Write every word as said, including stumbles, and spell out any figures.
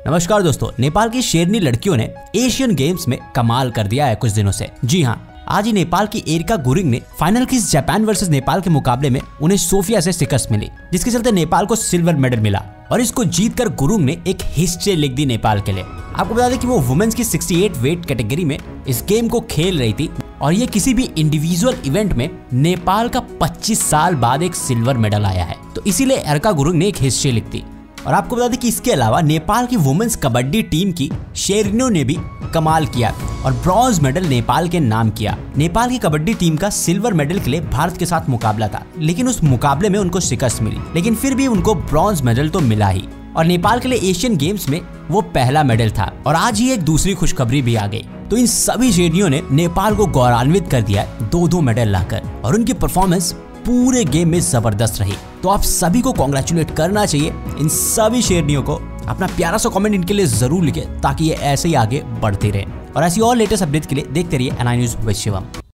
नमस्कार दोस्तों, नेपाल की शेरनी लड़कियों ने एशियन गेम्स में कमाल कर दिया है कुछ दिनों से। जी हाँ, आज ही नेपाल की एरिका गुरुङ ने फाइनल की जापान वर्सेस नेपाल के मुकाबले में उन्हें सोफिया से शिकस्त मिली, जिसके चलते नेपाल को सिल्वर मेडल मिला और इसको जीतकर गुरुङ ने एक हिस्ट्री लिख दी नेपाल के लिए। आपको बता दें कि वो वुमेन्स की अड़सठ वेट कैटेगरी में इस गेम को खेल रही थी और ये किसी भी इंडिविजुअल इवेंट में नेपाल का पच्चीस साल बाद एक सिल्वर मेडल आया है, तो इसीलिए एरिका गुरुङ ने एक हिस्ट्री लिख दी। और आपको बता दें कि इसके अलावा नेपाल की वुमेन्स कबड्डी टीम की शेरनियों ने भी कमाल किया और ब्रॉन्ज मेडल नेपाल के नाम किया। नेपाल की कबड्डी टीम का सिल्वर मेडल के लिए भारत के साथ मुकाबला था, लेकिन उस मुकाबले में उनको शिकस्त मिली, लेकिन फिर भी उनको ब्रॉन्ज मेडल तो मिला ही और नेपाल के लिए एशियन गेम्स में वो पहला मेडल था। और आज ही एक दूसरी खुशखबरी भी आ गई, तो इन सभी शेरनियों ने नेपाल को गौरवान्वित कर दिया दो दो मेडल लाकर और उनकी परफॉर्मेंस पूरे गेम में जबरदस्त रही। तो आप सभी को कॉन्ग्रेचुलेट करना चाहिए इन सभी शेरनियों को। अपना प्यारा सा कमेंट इनके लिए जरूर लिखें ताकि ये ऐसे ही आगे बढ़ते रहें और ऐसी और लेटेस्ट अपडेट के लिए देखते रहिए N I news with Shivam.